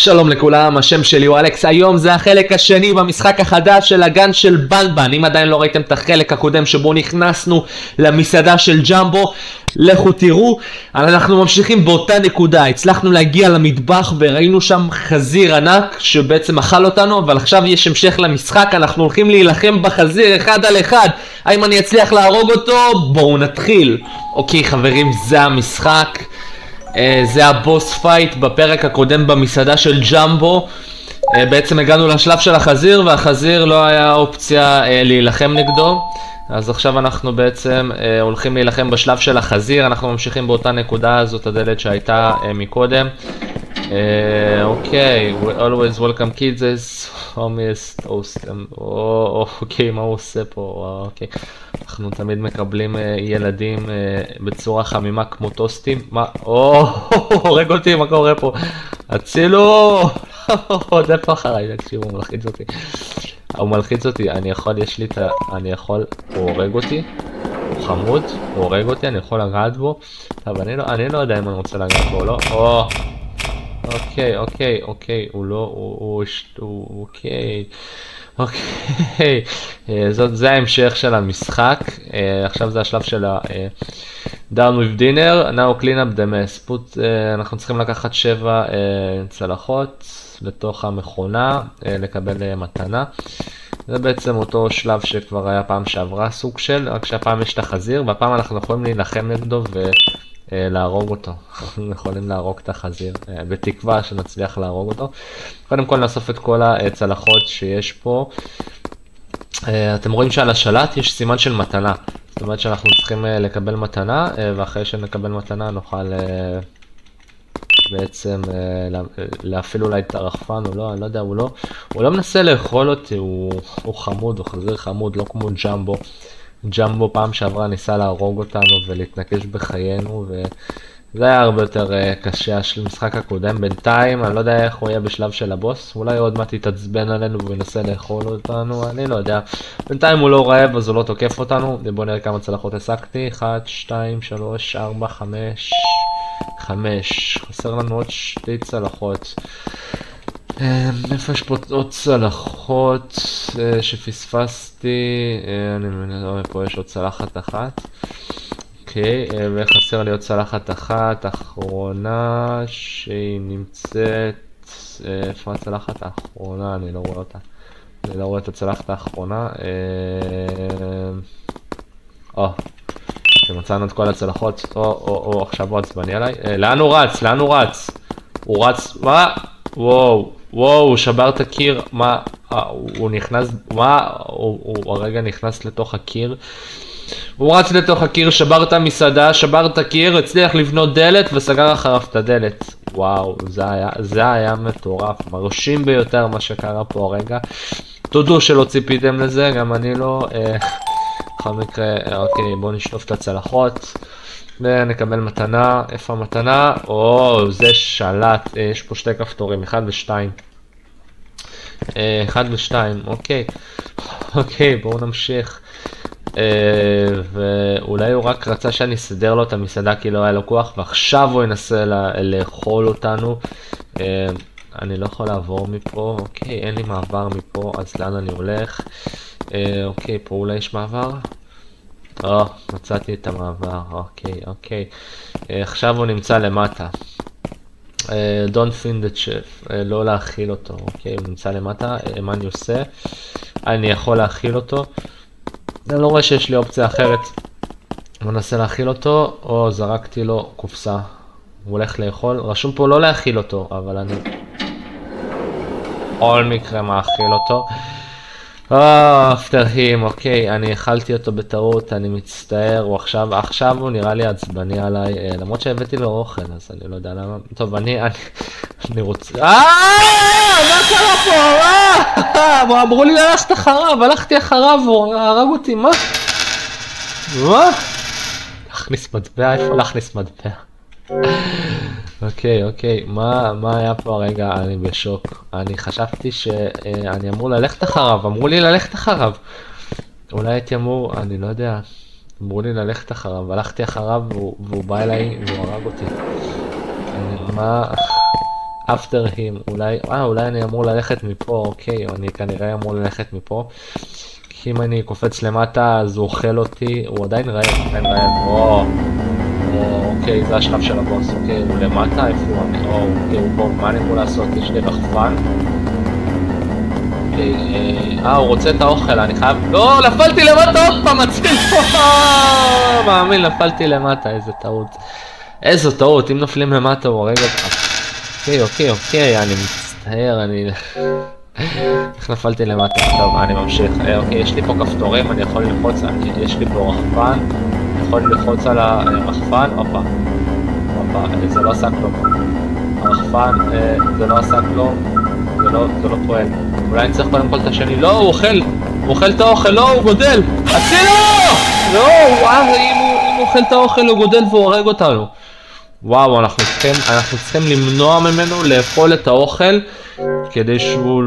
שלום לכולם, השם שלי הוא אלכס. היום זה החלק השני במשחק החדש של הגן של בנבן. אם עדיין לא ראיתם את החלק הקודם שבו נכנסנו למסעדה של ג'מבו, לכו תראו. אנחנו ממשיכים באותה נקודה, הצלחנו להגיע למטבח וראינו שם חזיר ענק שבעצם אכל אותנו, אבל עכשיו יש המשך למשחק. אנחנו הולכים להילחם בחזיר אחד על אחד. האם אני אצליח להרוג אותו? בואו נתחיל. אוקיי חברים, זה המשחק. זה הבוס פייט בפרק הקודם במסעדה של ג'מבו. בעצם הגענו לשלב של החזיר, והחזיר לא היה אופציה להילחם נגדו. אז עכשיו אנחנו בעצם הולכים להילחם בשלב של החזיר. אנחנו ממשיכים באותה נקודה, זאת הדלת שהייתה מקודם. אוקיי, we always welcome kids, homies, toast. אוקיי, מה הוא עושה פה? אוקיי, אנחנו תמיד מקבלים ילדים בצורה חמימה כמו טוסטים. מה? הורג אותי, מה קורה פה? הצילו! עוד איפה אחריי, תקשיב, הוא מלחיץ אותי. הוא מלחיץ אותי, אני יכול, יש לי את ה... אני יכול... הוא הורג אותי. הוא חמוד, הוא הורג אותי, אני יכול לגעת בו. אבל אני לא יודע אם אני רוצה לגעת בו או לא. אוקיי, הוא לא... אוקיי, זה ההמשך של המשחק. עכשיו זה השלב של Down with dinner, now clean up the mess. אנחנו צריכים לקחת 7 צלחות לתוך המכונה, לקבל מתנה. זה בעצם אותו שלב שכבר היה פעם שעברה סוג של, רק שהפעם יש את החזיר, והפעם אנחנו יכולים להילחם נגדו ולהרוג אותו. אנחנו יכולים להרוג את החזיר, בתקווה שנצליח להרוג אותו. קודם כל נאסוף את כל הצלחות שיש פה. אתם רואים שעל השלט יש סימן של מתנה. זאת אומרת שאנחנו צריכים לקבל מתנה, ואחרי שנקבל מתנה נוכל בעצם להפעיל אולי את הרחפן, או לא, אני לא יודע, הוא לא מנסה לאכול אותי, הוא חמוד, הוא חזיר חמוד, לא כמו ג'מבו. ג'מבו פעם שעברה ניסה להרוג אותנו ולהתנקש בחיינו, וזה היה הרבה יותר קשה של המשחק הקודם. בינתיים אני לא יודע איך הוא יהיה בשלב של הבוס, אולי עוד מעט יתעצבן עלינו וינסה לאכול אותנו, אני לא יודע. בינתיים הוא לא רעב אז הוא לא תוקף אותנו. בואו נראה כמה צלחות הסקתי, 1, 2, 3, 4, 5, חסר לנו עוד 2 צלחות. איפה יש פה עוד צלחות שפספסתי? אני מבין, פה יש עוד צלחת אחת. אוקיי, וחסר לי עוד צלחת אחת אחרונה שהיא נמצאת... איפה הצלחת האחרונה? אני לא רואה אותה. אני לא רואה את הצלחת האחרונה. מצאנו את כל הצלחות. עכשיו הוא עצבני עליי. לאן הוא רץ? לאן הוא רץ? הוא רץ... מה? וואו, הוא שבר את הקיר. מה? הוא נכנס... מה? הוא הרגע נכנס לתוך הקיר. הוא רץ לתוך הקיר, שבר את המסעדה, שבר את הקיר, הצליח לבנות דלת וסגר אחריו את הדלת. וואו, זה היה מטורף, מרשים ביותר מה שקרה פה הרגע. תודו שלא ציפיתם לזה, גם אני לא. בכל מקרה, אוקיי, בואו נשלוף את הצלחות ונקבל מתנה. איפה המתנה? זה שלט, יש פה 2 כפתורים, 1 ו2. 1 ו2, אוקיי, בואו נמשיך. ואולי הוא רק רצה שאני אסדר לו את המסעדה כי לא היה לו כוח, ועכשיו הוא ינסה לאכול אותנו. אני לא יכול לעבור מפה. אוקיי, אין לי מעבר מפה, אז לאן אני הולך? אוקיי, פה אולי יש מעבר? מצאתי את המעבר. אוקיי. עכשיו הוא נמצא למטה. Don't feed the chef, לא להאכיל אותו. אוקיי, הוא נמצא למטה. מה אני עושה? אני יכול להאכיל אותו. אני לא רואה שיש לי אופציה אחרת. אני מנסה להאכיל אותו, זרקתי לו קופסה. הוא הולך לאכול. רשום פה לא להאכיל אותו, אבל אני... כל מקרה מאכיל אותו. after him, אוקיי, אני אכלתי אותו בטעות, אני מצטער. עכשיו הוא נראה לי עצבני עליי, למרות שהבאתי לו אוכל, אז אני לא יודע למה. טוב, אני רוצה... מה קרה פה? אמרו לי ללכת אחריו, הלכתי אחריו, הוא הרג אותי, מה? להכניס מטבע, איפה להכניס מטבע? אוקיי, מה היה פה הרגע? אני בשוק. אני חשבתי שאני אמור ללכת אחריו, אמרו לי ללכת אחריו. אולי הייתי אמור, אני לא יודע, אמרו לי ללכת אחריו, הלכתי אחריו והוא בא אליי והוא הרג אותי. מה? after him, אולי אני אמור ללכת מפה, אוקיי, אני כנראה אמור ללכת מפה. כי אם אני קופץ למטה אז הוא אוכל אותי, הוא עדיין רעב, אוקיי, זה השלב של הבוס, אוקיי, הוא למטה, איפה הוא? אוקיי, הוא פה, מה אני יכול לעשות? יש לי רחפן. הוא רוצה את האוכל, אני חייב... לא, נפלתי למטה עוד פעם, מציל פה! מאמין, נפלתי למטה, איזה טעות. איזו טעות, אם נופלים למטה הוא הרגע... אוקיי, אני מצטער, איך נפלתי למטה? טוב, אני ממשיך. אוקיי, יש לי פה כפתורים, אני יכול ללחוץ, יש לי פה רחפן, אני יכול ללחוץ על הרחפן, הופה, זה לא עשה כלום. הרחפן, זה לא עשה כלום, זה לא פועל. אולי אני צריך קודם כל את השני. לא, הוא אוכל את האוכל, לא, הוא גודל! הצילו! לא, אם הוא אוכל את האוכל הוא גודל והוא הורג אותנו. וואו, אנחנו צריכים למנוע ממנו לאכול את האוכל כדי שהוא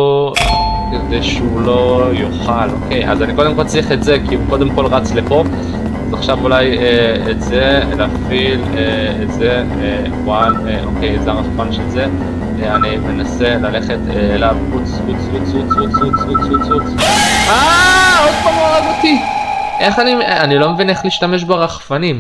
לא יאכל. אוקיי, אז אני קודם כל צריך את זה כי הוא קודם כל רץ לפה. אז עכשיו אולי את זה, להפעיל את זה, אוקיי, זה הרחפן של זה. אני מנסה ללכת אליו, עוד פעם הוא הרג אותי. אני לא מבין איך להשתמש ברחפנים.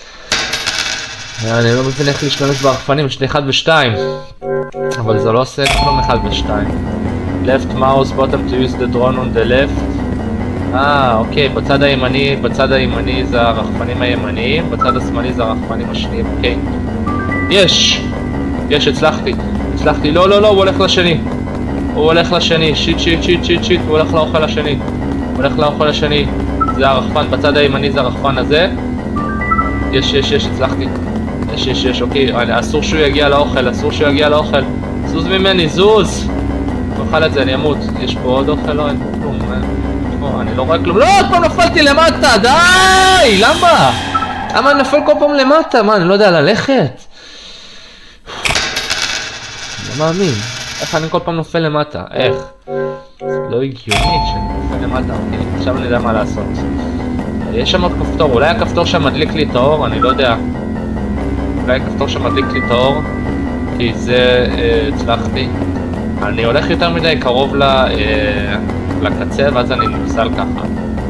יש לי 1 ו-2, אבל זה לא עושה כלום 1 ו-2. left mouse bottom to use the drone on the left. אוקיי, בצד הימני זה הרחפנים הימניים, בצד השמאלי זה הרחפנים השניים, אוקיי. יש, הצלחתי, לא, הוא הולך לשני, שיט, הוא הולך לאוכל השני, זה הרחפן, בצד הימני זה הרחפן הזה. יש, הצלחתי. יש, אוקיי, אסור שהוא יגיע לאוכל, זוז ממני, זוז! נאכל את זה, אני אמות. יש פה עוד אוכל? לא, אין פה כלום, אני לא רואה כלום. לא, עוד פעם נפלתי למטה, די! למה אני נפל כל פעם למטה? מה, אני לא יודע ללכת? לא מאמין, איך אני כל פעם נופל למטה? איך? זה לא הגיוני שאני נופל למטה, אוקיי, עכשיו אני יודע מה לעשות. יש שם עוד כפתור, אולי הכפתור שמדליק לי את האור, אני לא יודע. כי זה הצלחתי. אני הולך יותר מדי קרוב לקצה ואז אני נפסל ככה.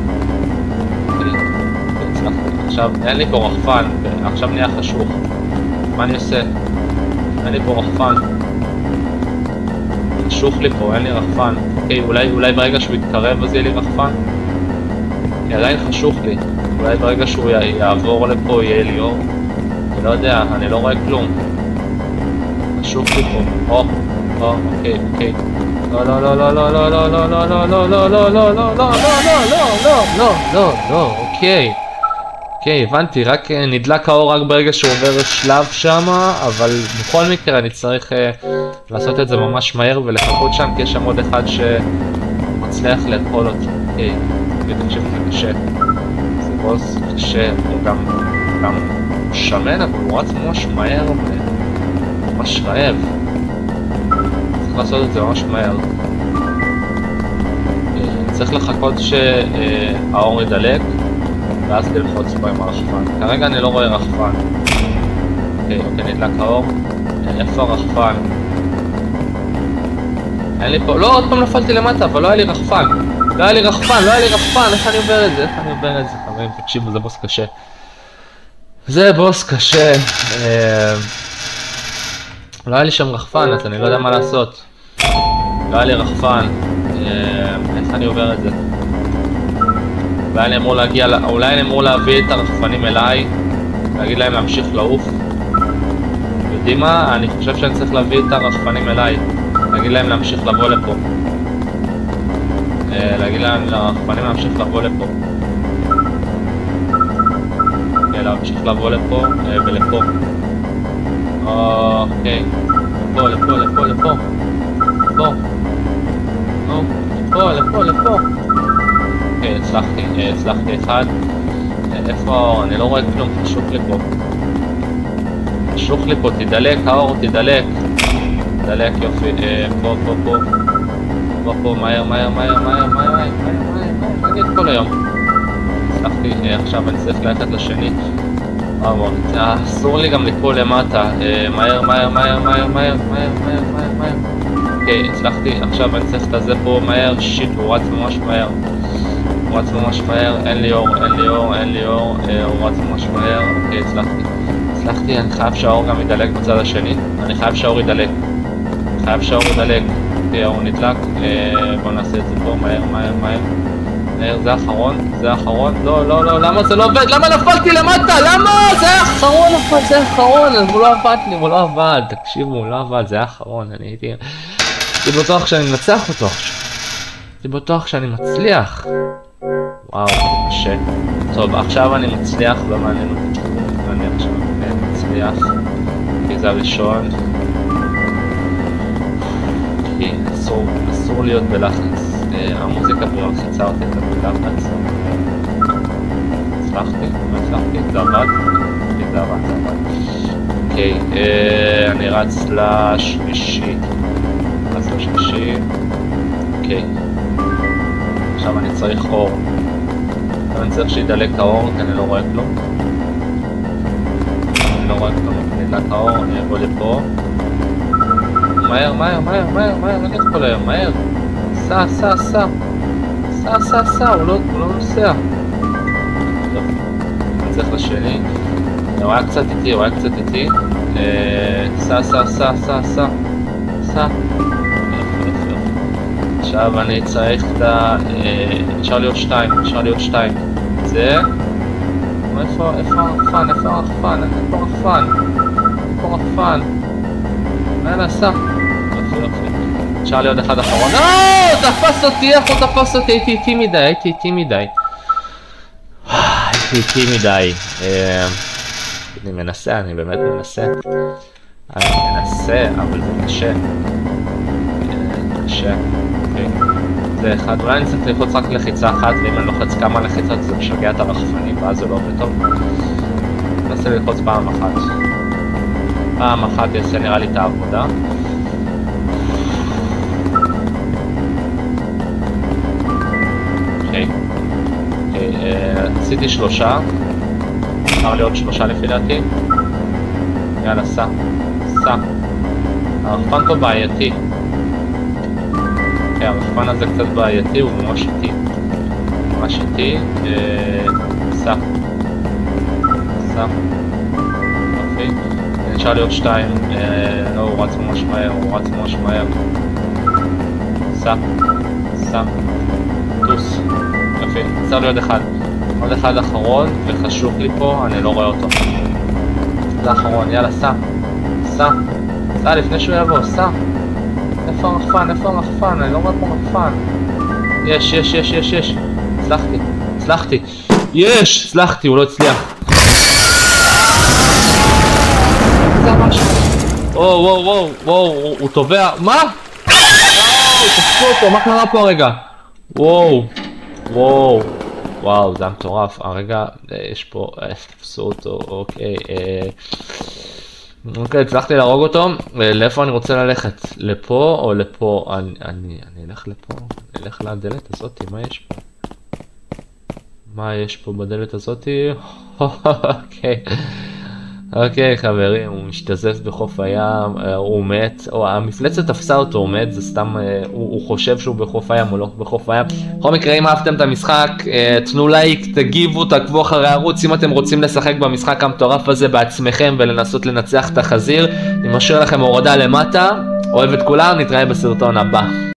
הצלחתי. עכשיו אין לי פה רחפן, עכשיו נהיה חשוך. מה אני עושה? אין לי פה רחפן. חשוך לי פה, אין לי רחפן. אוקיי, אולי ברגע שהוא יתקרב אז יהיה לי רחפן. עדיין חשוך לי, אולי ברגע שהוא יעבור לפה יהיה לי אור. אני לא יודע, אני לא רואה כלום. חשוך לי פה. אוקיי. לא, אוקיי, הבנתי, רק נדלק האור רק ברגע שהוא עובר שלב שמה, אבל בכל מקרה אני צריך לעשות את זה ממש מהר ולחכות שם, כי יש שם עוד אחד שמצליח לאכול אותי. אוקיי. תקשיב, זה קשה. זה בוס קשה, הוא גם שמן, אבל הוא רץ ממש מהר וממש רעב. צריך לעשות את זה ממש מהר. צריך לחכות שהאור ידלק, ואז ללחוץ פה עם הרחפן. כרגע אני לא רואה רחפן. אוקיי, נדלק האור. איפה הרחפן? אין לי פה... לא, עוד פעם נפלתי למטה, אבל לא היה לי רחפן. לא היה לי רחפן, איך אני עובר את זה? חברים, תקשיבו, זה בוס קשה. לא היה לי שם רחפן, אז אני לא יודע מה לעשות. לא היה לי רחפן. איך אני עובר את זה? אולי אני אמור להביא את הרחפנים אליי, להגיד להם להמשיך לעוף. יודעים מה? אני חושב שאני צריך להביא את הרחפנים אליי, להגיד להם להמשיך לבוא לפה. להגיד להם לרחפנים להמשיך לבוא לפה. להמשיך לבוא לפה ולפה. אוקיי. לפה. אוקיי, הצלחתי אחד. איפה? אני לא רואה כלום, חשוך לי פה, תדלק, האור, תדלק, יופי, פה, מהר, אני את כל היום. הצלחתי, עכשיו אני צריך ללכת לשני. אוקיי, הצלחתי, עכשיו אני צריך ללכת לשני. אוקיי, הנה, הצלחתי, הצלחתי. אוקיי, הצלחתי, הצלחתי. אוקיי, הצלחתי, הצלחתי. אוקיי, עכשיו אני צריך ללכת לשני. אסור לי גם ליפול למטה. מהר. אוקיי, הצלחתי. עכשיו אני צריך את הזה פה מהר. שיט, הוא רץ ממש מהר. אין לי אור. הוא רץ ממש מהר. אוקיי, הצלחתי. אני חייב שהאור גם ידלק בצד השני. אני חייב שהאור ידלק. אוקיי, האור נדלק. בואו נעשה את זה פה מהר. זה האחרון. לא, למה זה לא עובד? למה נפלתי למטה? למה? זה האחרון. הוא לא עבד. תקשיבו, הוא לא עבד, זה האחרון. אני הייתי בטוח שאני מנצח אותו עכשיו. הייתי בטוח שאני מצליח. וואו, קשה. טוב, עכשיו אני מצליח במעניין אותי. אני עכשיו מצליח. כי זה הראשון. כי אסור להיות בלחץ. המוזיקה פה מלחיצה אותי את הלחץ. הצלחתי, זה עבד. אוקיי, אני רץ לשלישי. אוקיי. עכשיו אני צריך אור. אני צריך שידלק את האור, כי אני לא רואה כלום. נדלק האור, אני אבוא לפה. מהר, אני יכול היום, מהר. סע, הוא לא נוסע. טוב, אני צריך לשני. הוא היה קצת איטי. סע. עכשיו אני צריך את ה... אפשר להיות שתיים. זה... איפה הרחפן? יאללה, סע. יופי. אפשר להיות אחד אחרון. תפס אותי, איך הוא תפס אותי? הייתי איטי מדי. אני באמת מנסה. אבל זה קשה. אוקיי. זה אחד. אולי אני צריך ללחוץ רק לחיצה אחת, ואם אני לוחץ כמה לחיצות זה משגע את הרחפנים, ואז זה לא עובד טוב. ננסה ללחוץ פעם אחת יעשה נראה לי את העבודה. אוקיי. עשיתי 3. אפשר להיות 3 לפי דעתי. יאללה, סע. הרחפן פה בעייתי. הרחפן הזה קצת בעייתי, הוא ממש איטי. סע. יופי. נשאר להיות 2. לא, הוא רץ ממש מהר. סע. טוס. יופי. צריך להיות עוד אחד אחרון, וחשוך לי פה, אני לא רואה אותו. זה האחרון, יאללה, סע. לפני שהוא יבוא, סע. איפה הרחפן? אני לא רואה פה רחפן. יש. הצלחתי. הצלחתי, הוא לא הצליח. זה משהו. וואו, הוא תובע. מה? תפסו אותו, מה קרה פה הרגע? וואו, זה מטורף. הרגע, יש פה, תפסו אותו, אוקיי, הצלחתי להרוג אותו. לאיפה אני רוצה ללכת? לפה או לפה? אני אלך לפה, אני אלך לדלת הזאת. מה יש פה בדלת הזאת? אוקיי חברים, הוא משתזף בחוף הים, הוא מת, או המפלצת תפסה אותו, הוא מת, זה סתם, הוא חושב שהוא בחוף הים, הוא לא בחוף הים. בכל מקרה, אם אהבתם את המשחק, תנו לייק, תגיבו, תעקבו אחרי הערוץ, אם אתם רוצים לשחק במשחק המטורף הזה בעצמכם ולנסות לנצח את החזיר, אני משאיר לכם הורדה למטה, אוהב את כולם, נתראה בסרטון הבא.